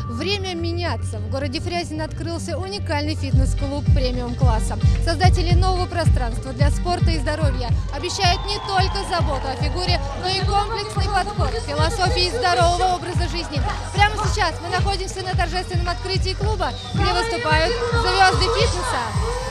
Время меняться. В городе Фрязино открылся уникальный фитнес-клуб премиум-класса. Создатели нового пространства для спорта и здоровья обещают не только заботу о фигуре, но и комплексный подход к философии здорового образа жизни. Прямо сейчас мы находимся на торжественном открытии клуба, где выступают звезды фитнеса.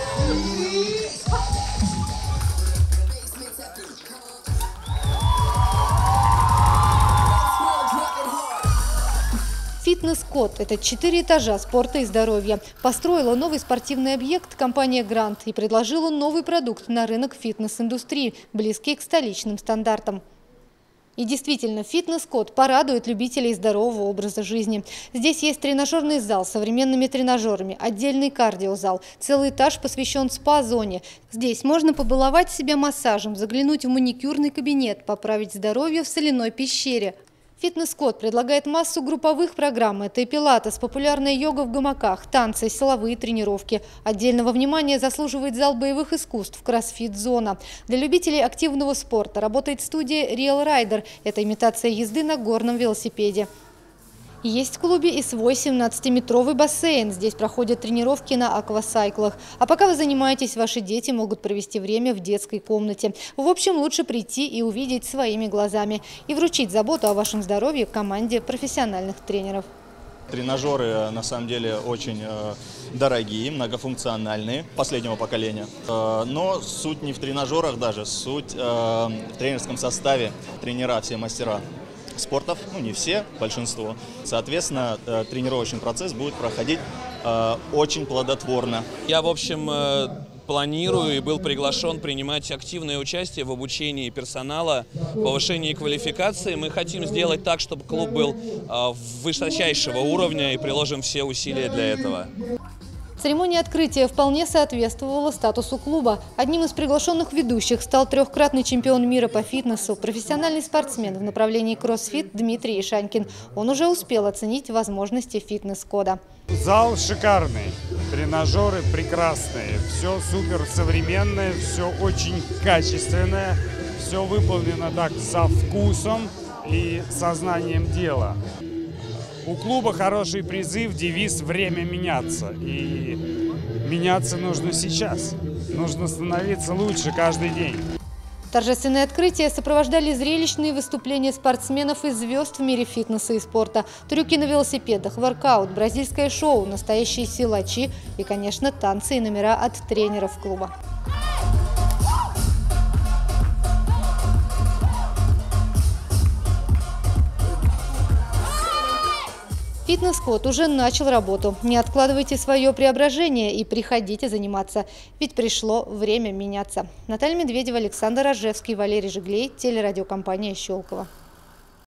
Фитнес-код – это 4 этажа спорта и здоровья. Построила новый спортивный объект компания «Грант» и предложила новый продукт на рынок фитнес-индустрии, близкий к столичным стандартам. И действительно, фитнес-код порадует любителей здорового образа жизни. Здесь есть тренажерный зал с современными тренажерами, отдельный кардиозал, целый этаж посвящен спа-зоне. Здесь можно побаловать себя массажем, заглянуть в маникюрный кабинет, поправить здоровье в соляной пещере. Фитнес-код предлагает массу групповых программ. Это и пилатес, популярная йога в гамаках, танцы, силовые тренировки. Отдельного внимания заслуживает зал боевых искусств, кроссфит-зона. Для любителей активного спорта работает студия Real Rider. Это имитация езды на горном велосипеде. Есть в клубе и свой 17-метровый бассейн. Здесь проходят тренировки на аквасайклах. А пока вы занимаетесь, ваши дети могут провести время в детской комнате. В общем, лучше прийти и увидеть своими глазами. И вручить заботу о вашем здоровье команде профессиональных тренеров. Тренажеры на самом деле очень дорогие, многофункциональные, последнего поколения. Но суть не в тренажерах даже, суть в тренерском составе. Тренера, все мастера спортов, ну не все, большинство. Соответственно, тренировочный процесс будет проходить очень плодотворно. Я, в общем, планирую и был приглашен принимать активное участие в обучении персонала, повышении квалификации. Мы хотим сделать так, чтобы клуб был высочайшего уровня, и приложим все усилия для этого. Церемония открытия вполне соответствовала статусу клуба. Одним из приглашенных ведущих стал трехкратный чемпион мира по фитнесу, профессиональный спортсмен в направлении кроссфит Дмитрий Ишанькин. Он уже успел оценить возможности фитнес-кода. Зал шикарный, тренажеры прекрасные, все супер современное, все очень качественное, все выполнено так со вкусом и сознанием дела. У клуба хороший призыв, девиз «Время меняться». И меняться нужно сейчас. Нужно становиться лучше каждый день. Торжественное открытие сопровождали зрелищные выступления спортсменов и звезд в мире фитнеса и спорта. Трюки на велосипедах, воркаут, бразильское шоу, настоящие силачи и, конечно, танцы и номера от тренеров клуба. Фитнес-код уже начал работу. Не откладывайте свое преображение и приходите заниматься. Ведь пришло время меняться. Наталья Медведева, Александр Рожевский, Валерий Жиглей, телерадиокомпания «Щелково».